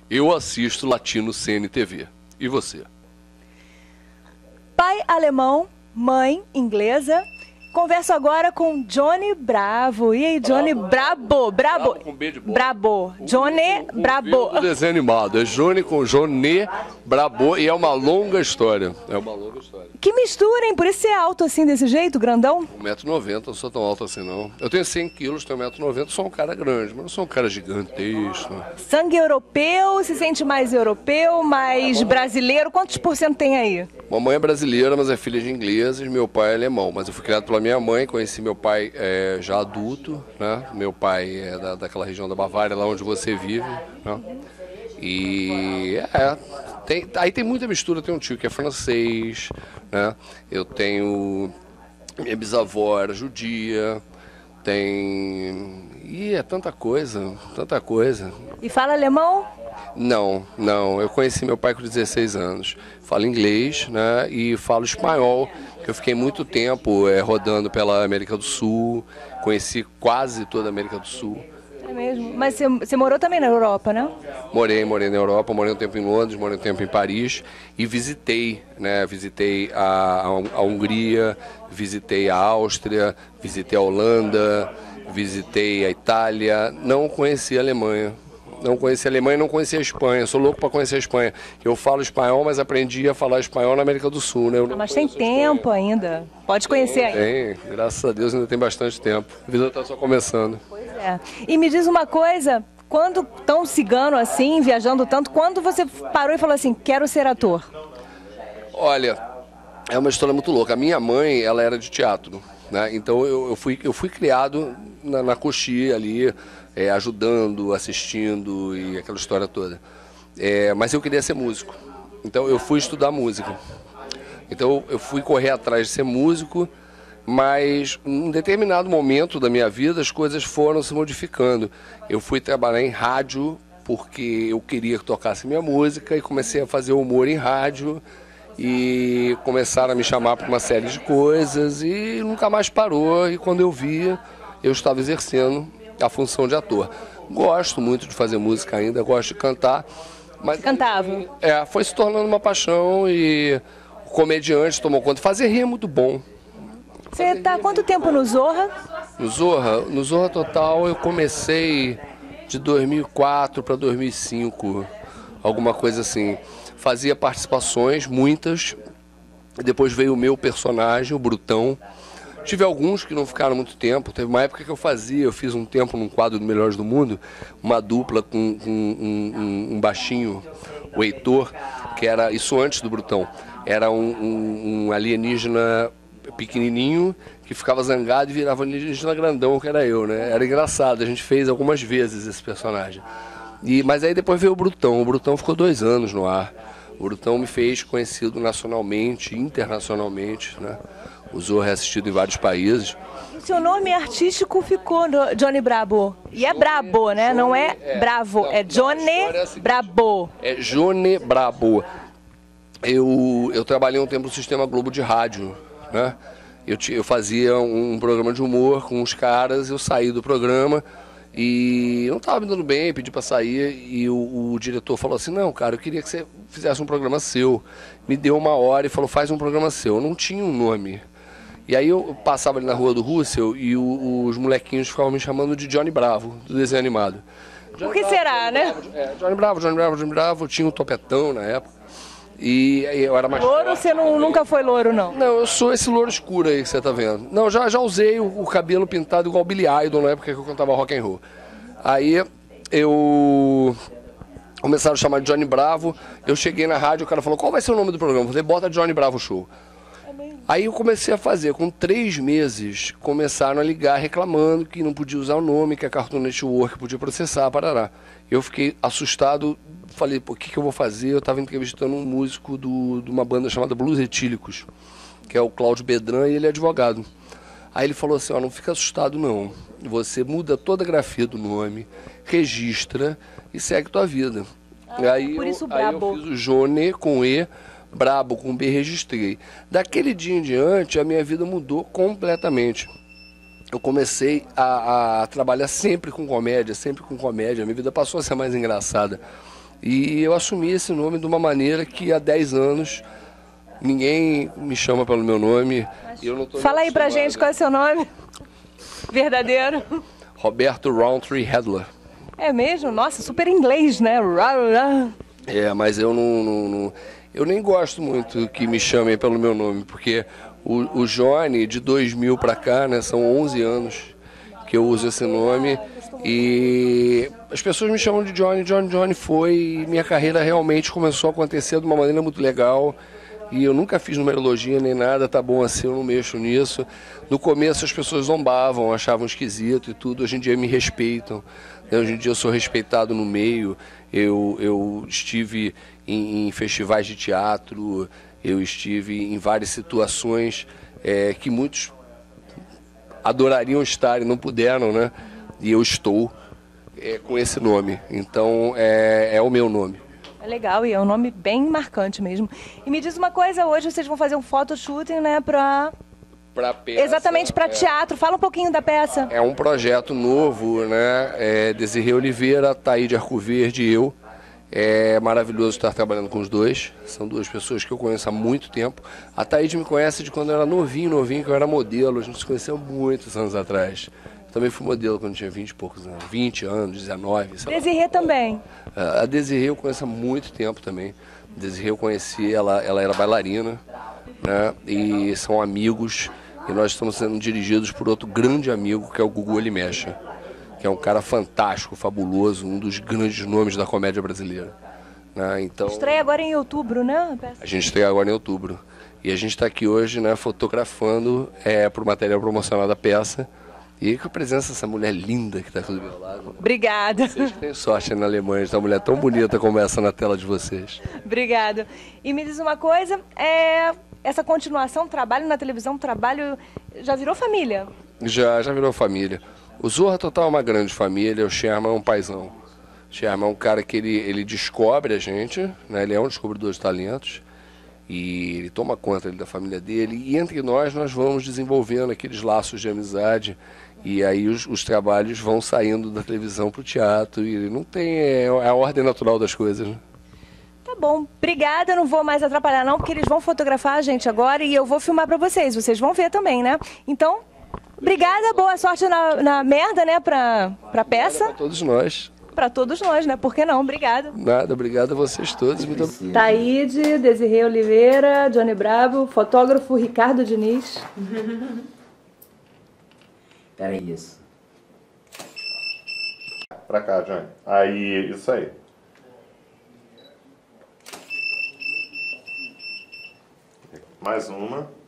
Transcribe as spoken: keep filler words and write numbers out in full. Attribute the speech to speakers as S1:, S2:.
S1: Eu assisto Latino C N T V. E você?
S2: Pai alemão, mãe inglesa. Converso agora com Johnny Bravo. E aí, Johnny Brabo? Brabo.
S1: Brabo com B de bola.
S2: Brabo. Johnny
S1: O, o,
S2: Brabo.
S1: O desenho animado. É Johnny com Johnny Brabo. E é uma longa história. É uma longa história.
S2: Que mistura, hein? Por isso você é alto assim, desse jeito, grandão?
S1: um metro e noventa, não sou tão alto assim, não. Eu tenho cem quilos, tenho um metro e noventa, sou um cara grande, mas não sou um cara gigantesco.
S2: Sangue europeu, se sente mais europeu, mais brasileiro? Quantos por cento tem aí?
S1: Mamãe é brasileira, mas é filha de ingleses, meu pai é alemão. Mas eu fui criado pela minha mãe, conheci meu pai é, já adulto, né? Meu pai é da, daquela região da Bavária, lá onde você vive, né? E é, tem, aí tem muita mistura, tem um tio que é francês, né? Eu tenho, minha bisavó era judia, tem, e é tanta coisa, tanta coisa.
S2: E fala alemão?
S1: Não, não, eu conheci meu pai com dezesseis anos, falo inglês, né, e falo espanhol, que eu fiquei muito tempo é, rodando pela América do Sul, conheci quase toda a América do Sul.
S2: É mesmo? Mas você, você morou também na Europa, né?
S1: Morei, morei na Europa, morei um tempo em Londres, morei um tempo em Paris e visitei, né, visitei a, a Hungria, visitei a Áustria, visitei a Holanda, visitei a Itália, não conheci a Alemanha. Não conheci a Alemanha e não conheci a Espanha. Sou louco para conhecer a Espanha. Eu falo espanhol, mas aprendi a falar espanhol na América do Sul, né? Eu
S2: ah, mas tem tempo ainda. Pode conhecer ainda.
S1: Tem, graças a Deus ainda tem bastante tempo. A vida está só começando.
S2: Pois é. E me diz uma coisa, quando tão cigano assim, viajando tanto, quando você parou e falou assim, quero ser ator?
S1: Olha, é uma história muito louca. A minha mãe, ela era de teatro, né? Então eu, eu, fui, eu fui criado na, na coxia ali, É, ajudando, assistindo e aquela história toda. É, mas eu queria ser músico, então eu fui estudar música. Então eu fui correr atrás de ser músico, mas em um determinado momento da minha vida as coisas foram se modificando. Eu fui trabalhar em rádio porque eu queria que tocasse minha música e comecei a fazer humor em rádio e começaram a me chamar para uma série de coisas e nunca mais parou. E quando eu via, eu estava exercendo a função de ator. Gosto muito de fazer música ainda, gosto de cantar. Mas
S2: Você cantava?
S1: É, foi se tornando uma paixão e o comediante tomou conta. Fazer rir é muito bom.
S2: Você está há quanto tempo no Zorra?
S1: No Zorra, no Zorra Total eu comecei de dois mil e quatro para dois mil e cinco, alguma coisa assim. Fazia participações, muitas. Depois veio o meu personagem, o Brutão. Tive alguns que não ficaram muito tempo. Teve uma época que eu fazia, eu fiz um tempo num quadro do Melhores do Mundo, uma dupla com, com um, um, um baixinho, o Heitor, que era, isso antes do Brutão, era um, um, um alienígena pequenininho que ficava zangado e virava alienígena grandão, que era eu, né? Era engraçado, a gente fez algumas vezes esse personagem. E, mas aí depois veio o Brutão, o Brutão ficou dois anos no ar. O Brutão me fez conhecido nacionalmente, internacionalmente, né? O Zorra é assistido em vários países.
S2: O seu nome artístico ficou no Johnny Brabo. E é Brabo, né? Não é, é Bravo, não, é Johnny é Brabo.
S1: É Johnny Brabo. Eu, eu trabalhei um tempo no Sistema Globo de rádio, né? Eu, eu fazia um programa de humor com os caras, eu saí do programa e não estava me dando bem, pedi para sair e o, o diretor falou assim, não, cara, eu queria que você fizesse um programa seu. Me deu uma hora e falou, faz um programa seu. Eu não tinha um nome. E aí eu passava ali na rua do Russell e o, os molequinhos ficavam me chamando de Johnny Bravo, do desenho animado. Johnny
S2: Por que
S1: Bravo,
S2: será,
S1: Johnny
S2: né?
S1: Bravo, é, Johnny Bravo, Johnny Bravo, Johnny Bravo, eu tinha um topetão na época. E eu era mais
S2: louro, você não, nunca foi louro, não?
S1: Não, eu sou esse louro escuro aí que você tá vendo. Não, já, já usei o, o cabelo pintado igual Billy Idol na época que eu cantava rock and roll. Aí eu... começaram a chamar de Johnny Bravo, eu cheguei na rádio, o cara falou, qual vai ser o nome do programa? Eu falei, bota Johnny Bravo Show. Aí eu comecei a fazer, com três meses, começaram a ligar reclamando que não podia usar o nome, que a Cartoon Network podia processar, parará. Eu fiquei assustado, falei, pô, o que, que eu vou fazer? Eu estava entrevistando um músico do, de uma banda chamada Blues Etílicos, que é o Cláudio Bedran, e ele é advogado. Aí ele falou assim, ó, não fica assustado não, você muda toda a grafia do nome, registra e segue tua vida.
S2: Ah,
S1: aí,
S2: por isso
S1: eu, aí
S2: Brabo.
S1: eu fiz o Johnny com E, Brabo com B, registrei. Daquele dia em diante, a minha vida mudou completamente. Eu comecei a, a trabalhar sempre com comédia, sempre com comédia. A minha vida passou a ser mais engraçada. E eu assumi esse nome de uma maneira que há dez anos ninguém me chama pelo meu nome. E eu não tô
S2: Fala aí pra gente qual é o seu nome verdadeiro.
S1: Roberto Roundtree Hedler.
S2: É mesmo? Nossa, super inglês, né?
S1: É, mas eu não, não, não... Eu nem gosto muito que me chamem pelo meu nome, porque o, o Johnny, de dois mil pra cá, né, são onze anos que eu uso esse nome, e as pessoas me chamam de Johnny, Johnny, Johnny foi, e minha carreira realmente começou a acontecer de uma maneira muito legal, e eu nunca fiz numerologia nem nada, tá bom assim, eu não mexo nisso. No começo as pessoas zombavam, achavam esquisito e tudo, hoje em dia me respeitam, né? Hoje em dia eu sou respeitado no meio, eu, eu estive em, em festivais de teatro, eu estive em várias situações é, que muitos adorariam estar e não puderam, né? E eu estou é, com esse nome, então é, é o meu nome.
S2: É legal e é um nome bem marcante mesmo. E me diz uma coisa, hoje vocês vão fazer um photoshooting, né, pra...
S1: Pra peça,
S2: exatamente, para é, teatro. Fala um pouquinho da peça.
S1: É um projeto novo, né? É, Desirê Oliveira, Taíde Arcoverde e eu. É maravilhoso estar trabalhando com os dois. São duas pessoas que eu conheço há muito tempo. A Taíde me conhece de quando eu era novinho, novinho, que eu era modelo. A gente se conheceu muitos anos atrás. Eu também fui modelo quando tinha vinte e poucos anos. vinte anos, dezenove.
S2: Desirê também.
S1: A Desirê eu conheço há muito tempo também. A Desirê eu conheci, ela, ela era bailarina, né? E são amigos. E nós estamos sendo dirigidos por outro grande amigo, que é o Gugu Olimecha, que é um cara fantástico, fabuloso, um dos grandes nomes da comédia brasileira. Né? Então,
S2: estreia agora em outubro, né?
S1: A gente estreia agora em outubro. E a gente está aqui hoje, né, fotografando é, para o material promocional da peça. E com a presença dessa mulher linda que está aqui do meu lado.
S2: Obrigada.
S1: Vocês têm sorte na Alemanha, de uma mulher tão bonita como essa na tela de vocês.
S2: Obrigada. E me diz uma coisa, é... essa continuação, trabalho na televisão, trabalho, já virou família?
S1: Já, já virou família. O Zorra Total é uma grande família, o Sherman é um paizão. O Sherman é um cara que ele, ele descobre a gente, né? Ele é um descobridor de talentos, e ele toma conta ele, da família dele, e entre nós, nós vamos desenvolvendo aqueles laços de amizade, e aí os, os trabalhos vão saindo da televisão para o teatro, e não tem, é, é a ordem natural das coisas, né?
S2: Tá bom, obrigada, não vou mais atrapalhar não, porque eles vão fotografar a gente agora e eu vou filmar pra vocês, vocês vão ver também, né? Então, obrigada, boa sorte na, na merda, né, pra, pra peça.
S1: Pra todos nós.
S2: Pra todos nós, né, por que não? Obrigada.
S1: Nada, obrigado a vocês todos. Muito obrigado.
S2: Taíde, Desirê Oliveira, Johnny Bravo, fotógrafo Ricardo Diniz.
S3: Peraí, isso.
S4: Pra cá, Johnny. Aí, isso aí. Mais uma.